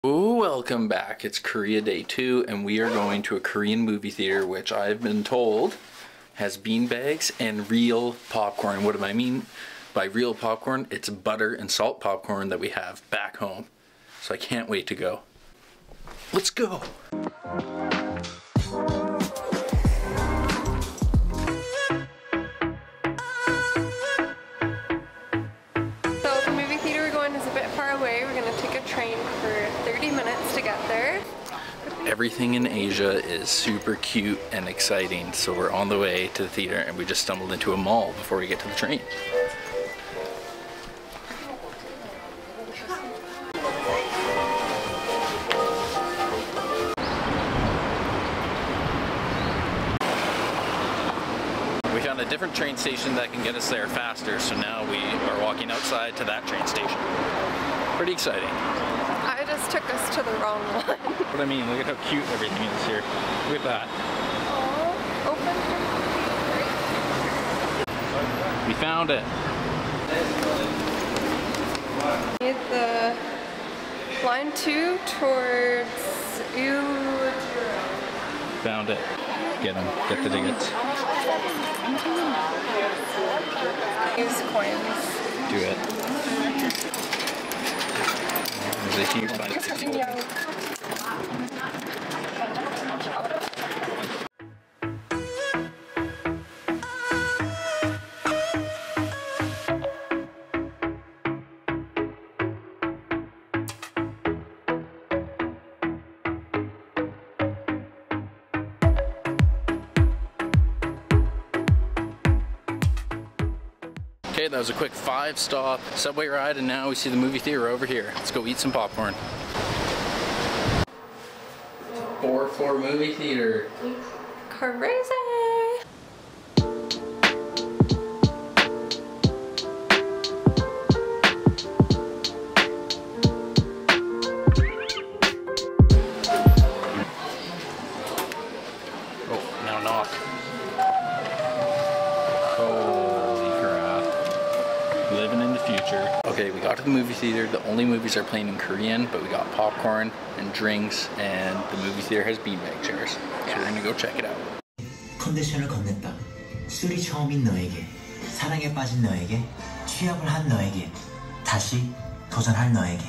Welcome back. It's Korea Day 2 and we are going to a Korean movie theater which I've been told has beanbags and real popcorn. What do I mean by real popcorn? It's butter and salt popcorn that we have back home. So I can't wait to go. Let's go! We're gonna take a train for 30 minutes to get there. Everything in Asia is super cute and exciting, so we're on the way to the theater and we just stumbled into a mall before we get to the train. We found a different train station that can get us there faster, so now we are walking outside to that train station. Pretty exciting. I just took us to the wrong one. What I mean, look at how cute everything is here. Look at that. Oh, open. We found it. Need the line 2 towards Found it. Get them. Get the tickets. Use coins. Do it. There's a huge bunch of people. Okay, that was a quick 5-stop subway ride and now we see the movie theater over here. Let's go eat some popcorn. 4-floor movie theater. Crazy! Oh, now knock. Living in the future. Okay, we got to the movie theater. The only movies are playing in Korean, but we got popcorn and drinks, and the movie theater has beanbag chairs. So we're gonna go check it out. 컨디션을 건넸다. 술이 처음인 너에게, 사랑에 빠진 너에게, 취업을 한 너에게, 다시 도전할 너에게.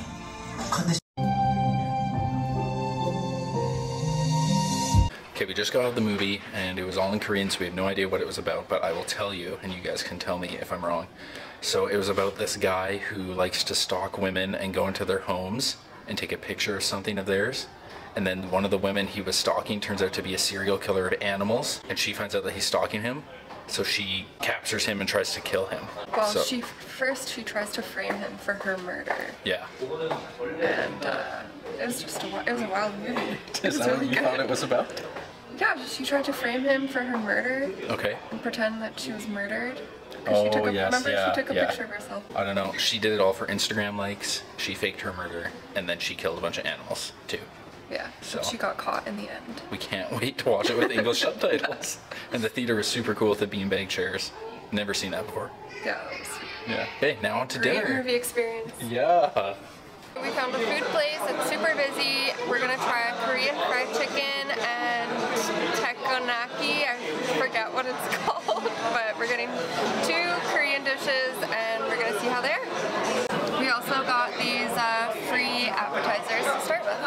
Okay, we just got out of the movie and it was all in Korean, so we have no idea what it was about, but I will tell you and you guys can tell me if I'm wrong. So it was about this guy who likes to stalk women and go into their homes and take a picture of something of theirs. And then one of the women he was stalking turns out to be a serial killer of animals, and she finds out that he's stalking him. So she captures him and tries to kill him. Well, she tries to frame him for her murder. Yeah. And it was a wild movie. Is that what you thought it was about? Yeah, she tried to frame him for her murder. Okay. And pretend that she was murdered. Oh, she took yes, remember she took a picture of herself. I don't know. She did it all for Instagram likes. She faked her murder, and then she killed a bunch of animals too. Yeah, so she got caught in the end. We can't wait to watch it with English subtitles. And the theater was super cool with the beanbag chairs. Never seen that before. Yeah, that was yeah. Okay, now on to great dinner. movie experience. Yeah. We found a food place. It's super busy. We're gonna try a Korean fried chicken and teppanyaki. I forget what it's called, but we're getting 2 Korean dishes and we're gonna see how they are. We also got these free appetizers to start with.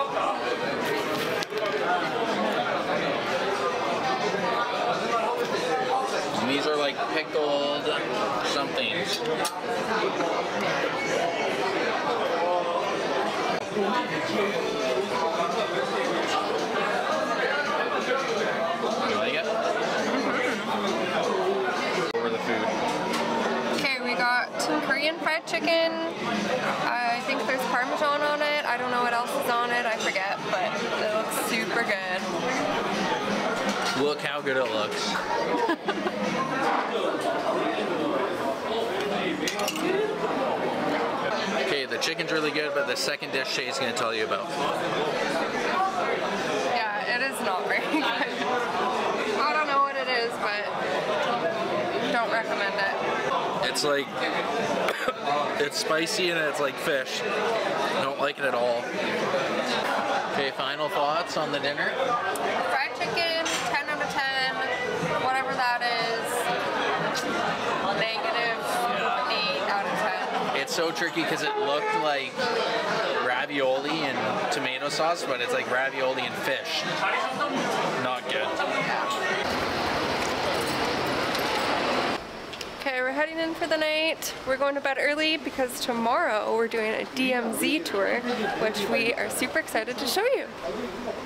And these are like pickled somethings. You like it? Over the food. Okay, we got some Korean fried chicken. I think there's Parmesan on it. I don't know what else is on it. I forget, but it looks super good. Look how good it looks. Okay, the chicken's really good, but the second dish Shay's gonna tell you about. Yeah, it is not very good. I don't know what it is, but don't recommend it. It's like, it's spicy and it's like fish. I don't like it at all. Okay, final thoughts on the dinner? Fried chicken, 10 out of 10, whatever that is, negative 8 out of 10. It's so tricky because it looked like ravioli and tomato sauce, but it's like ravioli and fish. Not good. Okay, we're heading in for the night. We're going to bed early because tomorrow we're doing a DMZ tour, which we are super excited to show you.